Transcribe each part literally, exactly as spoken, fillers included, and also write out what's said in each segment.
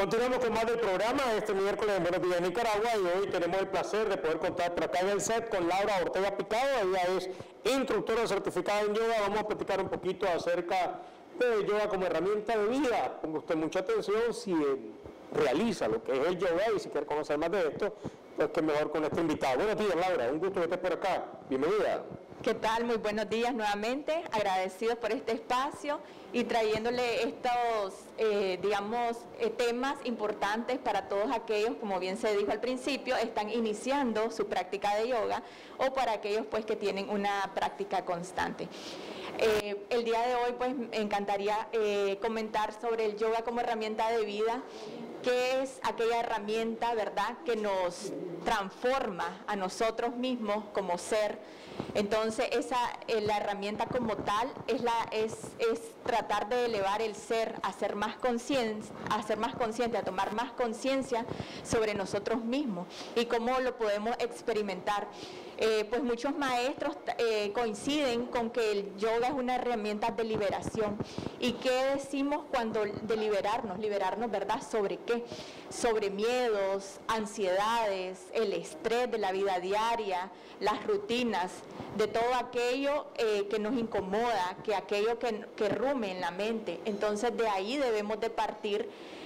Continuamos con más del programa este miércoles en Buenos Días Nicaragua, y hoy tenemos el placer de poder contar por acá en el set con Laura Ortega Picado. Ella es instructora certificada en yoga. Vamos a platicar un poquito acerca de yoga como herramienta de vida. Ponga usted mucha atención si eh, realiza lo que es el yoga, y si quiere conocer más de esto, pues que mejor con este invitado. Buenos días, Laura, un gusto que estés por acá. Bienvenida. ¿Qué tal? Muy buenos días nuevamente, agradecidos por este espacio y trayéndole estos, eh, digamos, eh, temas importantes para todos aquellos, como bien se dijo al principio, están iniciando su práctica de yoga, o para aquellos pues que tienen una práctica constante. Eh, el día de hoy pues me encantaría eh, comentar sobre el yoga como herramienta de vida, que es aquella herramienta, ¿verdad?, que nos transforma a nosotros mismos como ser. Entonces, esa, eh, la herramienta como tal es, la, es, es tratar de elevar el ser, a ser más consciente, a ser más consciente, a tomar más conciencia sobre nosotros mismos y cómo lo podemos experimentar. Eh, pues muchos maestros eh, coinciden con que el yoga es una herramienta de liberación. ¿Y qué decimos cuando de liberarnos? Liberarnos, ¿verdad? ¿Sobre qué? Sobre miedos, ansiedades, el estrés de la vida diaria, las rutinas, de todo aquello eh, que nos incomoda, que aquello que, que rume en la mente. Entonces de ahí debemos de partir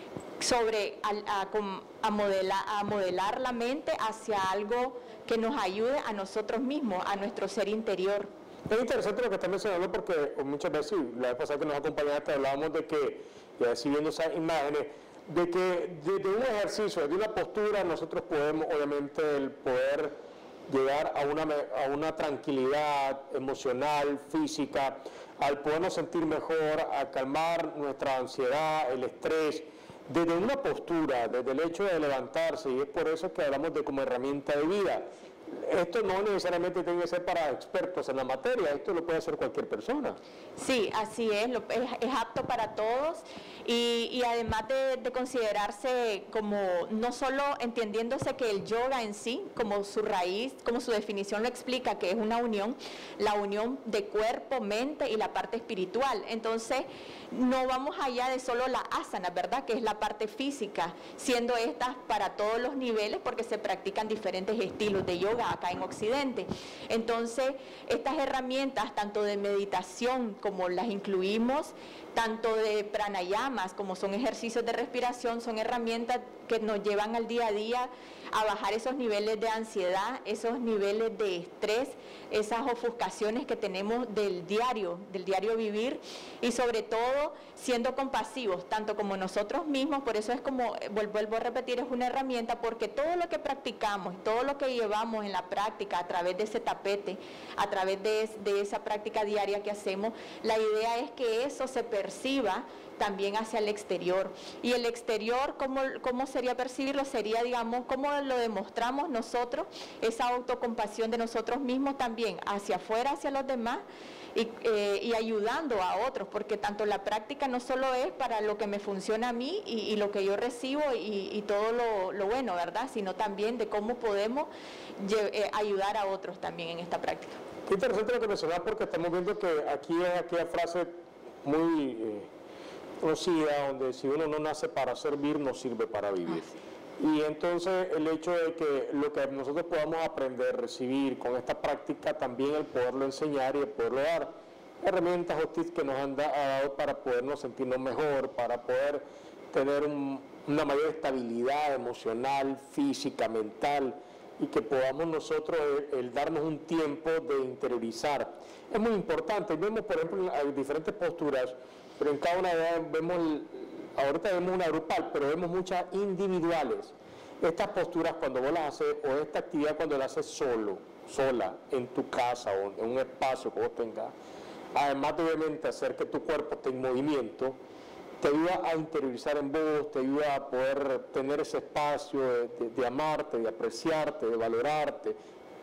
sobre a, a, a, modelar, a modelar la mente hacia algo que nos ayude a nosotros mismos, a nuestro ser interior. Es interesante lo que está mencionando, porque muchas veces, la vez pasada que nos acompañaste, hablábamos de que, ya así viendo esas imágenes, de que desde un ejercicio, de una postura, nosotros podemos, obviamente, el poder llegar a una, a una tranquilidad emocional, física, al podernos sentir mejor, a calmar nuestra ansiedad, el estrés, desde una postura, desde el hecho de levantarse, y es por eso que hablamos de como herramienta de vida. Esto no necesariamente tiene que ser para expertos en la materia, esto lo puede hacer cualquier persona. Sí, así es, lo, es, es apto para todos, y, y además de, de considerarse como, no solo entendiéndose que el yoga en sí, como su raíz, como su definición lo explica, que es una unión, la unión de cuerpo, mente y la parte espiritual. Entonces, no vamos allá de solo la asana, ¿verdad?, que es la parte física, siendo estas para todos los niveles, porque se practican diferentes estilos de yoga acá en Occidente. Entonces, estas herramientas, tanto de meditación como las incluimos, tanto de pranayamas como son ejercicios de respiración, son herramientas que nos llevan al día a día a bajar esos niveles de ansiedad, esos niveles de estrés, esas ofuscaciones que tenemos del diario, del diario vivir, y sobre todo siendo compasivos, tanto como nosotros mismos. Por eso es como, vuelvo a repetir, es una herramienta, porque todo lo que practicamos, todo lo que llevamos en la práctica a través de ese tapete, a través de, de esa práctica diaria que hacemos, la idea es que eso se perciba también hacia el exterior. Y el exterior, ¿cómo, cómo sería percibirlo? Sería, digamos, cómo lo demostramos nosotros, esa autocompasión de nosotros mismos también hacia afuera, hacia los demás, y, eh, y ayudando a otros, porque tanto la práctica no solo es para lo que me funciona a mí y, y lo que yo recibo y, y todo lo, lo bueno, ¿verdad?, sino también de cómo podemos eh, ayudar a otros también en esta práctica. Qué interesante lo que mencionas, porque estamos viendo que aquí es aquella frase muy eh, conocida, donde si uno no nace para servir, no sirve para vivir. Ah, sí. Y entonces el hecho de que lo que nosotros podamos aprender, recibir con esta práctica, también el poderlo enseñar y el poderlo dar, herramientas o tips que nos han dado para podernos sentirnos mejor, para poder tener un, una mayor estabilidad emocional, física, mental, y que podamos nosotros el, el darnos un tiempo de interiorizar. Es muy importante. Vemos, por ejemplo, hay diferentes posturas, pero en cada una de ellas vemos, ahorita vemos una grupal, pero vemos muchas individuales. Estas posturas, cuando vos las haces, o esta actividad cuando la haces solo, sola, en tu casa o en un espacio que vos tengas, además de obviamente hacer que tu cuerpo esté en movimiento, te ayuda a interiorizar en vos, te ayuda a poder tener ese espacio de, de, de amarte, de apreciarte, de valorarte,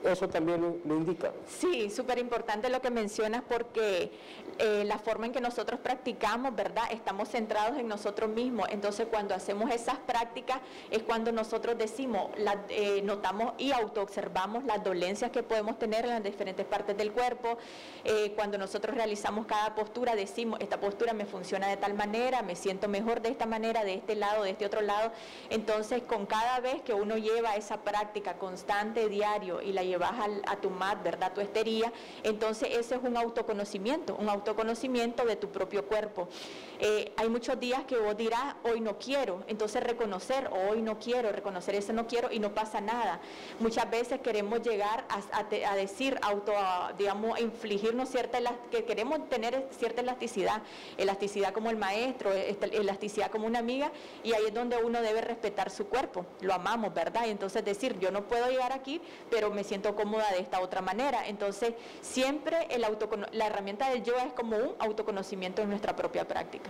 eso también lo, lo indica. Sí, súper importante lo que mencionas porque eh, la forma en que nosotros practicamos, ¿verdad? Estamos centrados en nosotros mismos. Entonces, cuando hacemos esas prácticas es cuando nosotros decimos, la, eh, notamos y autoobservamos las dolencias que podemos tener en las diferentes partes del cuerpo. Eh, cuando nosotros realizamos cada postura, decimos, esta postura me funciona de tal manera, me siento mejor de esta manera, de este lado, de este otro lado. Entonces, con cada vez que uno lleva esa práctica constante, diario, y la llevas al, a tu mat, ¿verdad?, tu estería, entonces eso es un autoconocimiento, un autoconocimiento de tu propio cuerpo. Eh, hay muchos días que vos dirás, hoy no quiero, entonces reconocer, hoy no quiero, reconocer ese no quiero y no pasa nada. Muchas veces queremos llegar a, a, a decir, auto, a, digamos, a infligirnos cierta, que queremos tener cierta elasticidad, elasticidad como el maestro, elasticidad como una amiga, y ahí es donde uno debe respetar su cuerpo, lo amamos, ¿verdad? Y entonces decir, yo no puedo llegar aquí, pero me siento cómoda de esta otra manera. Entonces, siempre el autocono- la herramienta del yoga es como un autoconocimiento en nuestra propia práctica.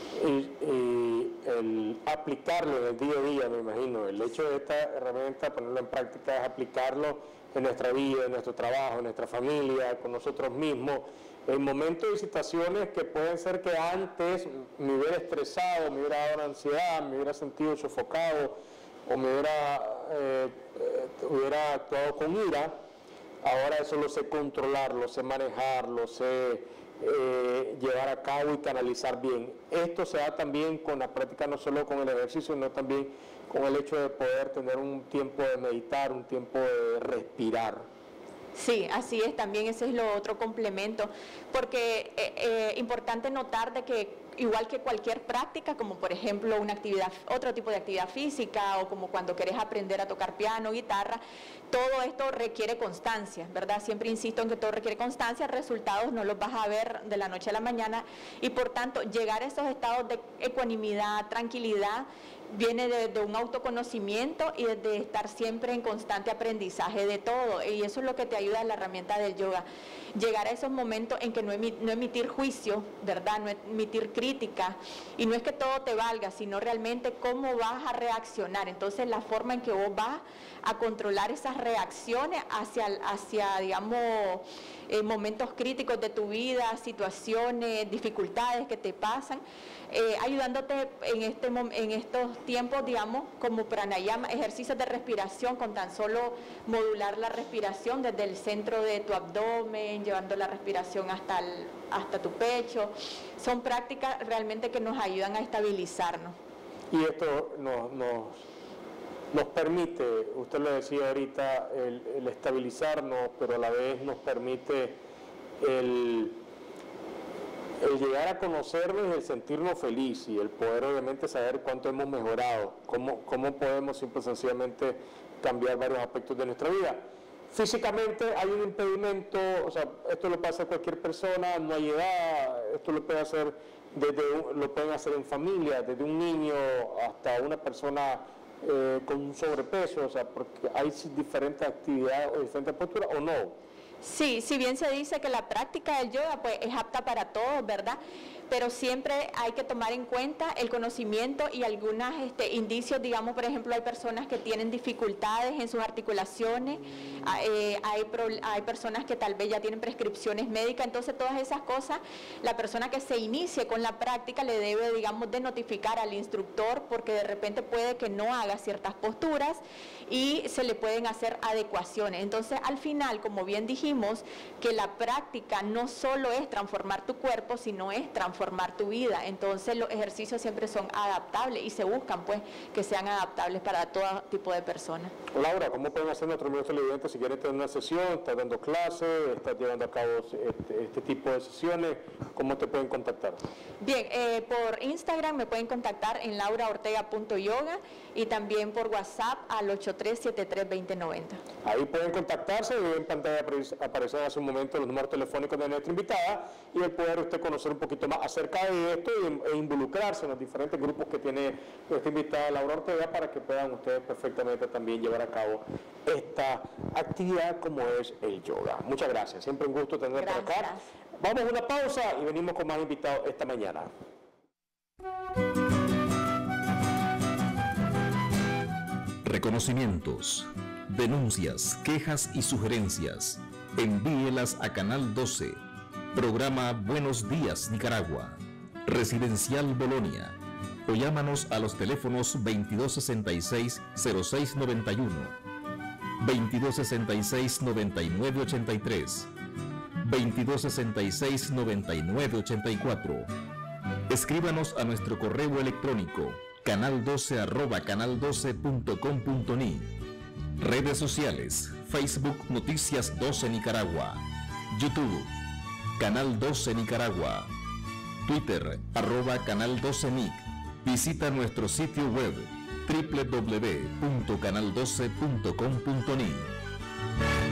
Y, y el aplicarlo en el día a día, me imagino, el hecho de esta herramienta, ponerlo en práctica, es aplicarlo en nuestra vida, en nuestro trabajo, en nuestra familia, con nosotros mismos, en momentos y situaciones que pueden ser que antes me hubiera estresado, me hubiera dado ansiedad, me hubiera sentido sofocado o me hubiera, eh, eh, hubiera actuado con ira. Ahora eso lo sé controlar, lo sé manejar, lo sé eh, llevar a cabo y canalizar bien. Esto se da también con la práctica, no solo con el ejercicio, sino también con el hecho de poder tener un tiempo de meditar, un tiempo de respirar. Sí, así es, también ese es lo otro complemento, porque es eh, eh, importante notar de que igual que cualquier práctica, como por ejemplo una actividad, otro tipo de actividad física o como cuando querés aprender a tocar piano, guitarra, todo esto requiere constancia, ¿verdad? Siempre insisto en que todo requiere constancia, resultados no los vas a ver de la noche a la mañana y por tanto llegar a esos estados de ecuanimidad, tranquilidad, viene de, de un autoconocimiento y de, de estar siempre en constante aprendizaje de todo, y eso es lo que te ayuda en la herramienta del yoga, llegar a esos momentos en que no, emi, no emitir juicio, ¿verdad?, no emitir crítica, y no es que todo te valga, sino realmente cómo vas a reaccionar, entonces la forma en que vos vas a controlar esas reacciones hacia, hacia digamos, eh, momentos críticos de tu vida, situaciones, dificultades que te pasan, eh, ayudándote en, este, en estos tiempos, digamos, como pranayama, ejercicios de respiración, con tan solo modular la respiración desde el centro de tu abdomen, llevando la respiración hasta, el, hasta tu pecho. Son prácticas realmente que nos ayudan a estabilizarnos. Y esto nos, nos, nos permite, usted lo decía ahorita, el, el estabilizarnos, pero a la vez nos permite el... el llegar a conocernos y el sentirnos felices y el poder obviamente saber cuánto hemos mejorado, cómo, cómo podemos simple y sencillamente cambiar varios aspectos de nuestra vida. Físicamente hay un impedimento, o sea, esto lo puede hacer cualquier persona, no hay edad, esto lo puede hacer desde un, lo pueden hacer en familia, desde un niño hasta una persona eh, con un sobrepeso, o sea, porque hay diferentes actividades o diferentes posturas o no. Sí, si bien se dice que la práctica del yoga pues es apta para todos, ¿verdad? Pero siempre hay que tomar en cuenta el conocimiento y algunos este, indicios, digamos, por ejemplo, hay personas que tienen dificultades en sus articulaciones, eh, hay, pro, hay personas que tal vez ya tienen prescripciones médicas, entonces todas esas cosas, la persona que se inicie con la práctica le debe, digamos, de notificar al instructor porque de repente puede que no haga ciertas posturas y se le pueden hacer adecuaciones. Entonces, al final, como bien dijimos, que la práctica no solo es transformar tu cuerpo, sino es transformar tu vida. Entonces, los ejercicios siempre son adaptables y se buscan, pues, que sean adaptables para todo tipo de personas. Laura, ¿cómo pueden hacer nuestros amigos televidentes si quieren tener una sesión, estás dando clases, estás llevando a cabo este, este tipo de sesiones? ¿Cómo te pueden contactar? Bien, eh, por Instagram me pueden contactar en laura ortega punto yoga y también por WhatsApp al ocho tres siete tres dos cero nueve cero. Ahí pueden contactarse, y en pantalla aparecen hace un momento los números telefónicos de nuestra invitada y el poder usted conocer un poquito más acerca de esto e involucrarse en los diferentes grupos que tiene nuestra invitada Laura Ortega para que puedan ustedes perfectamente también llevar a cabo esta actividad como es el yoga. Muchas gracias, siempre un gusto tener por acá. Vamos a una pausa y venimos con más invitados esta mañana. Reconocimientos, denuncias, quejas y sugerencias, envíelas a Canal doce, programa Buenos Días Nicaragua, Residencial Bolonia, o llámanos a los teléfonos veintidós sesenta y seis, cero seis noventa y uno, veintidós sesenta y seis, noventa y nueve ochenta y tres, veintidós sesenta y seis, noventa y nueve ochenta y cuatro. Escríbanos a nuestro correo electrónico canal doce arroba canal doce punto com punto ni. Redes sociales: Facebook Noticias doce Nicaragua, YouTube Canal doce Nicaragua, Twitter arroba Canal doce Nic. Visita nuestro sitio web doble u doble u doble u punto canal doce punto com punto ni.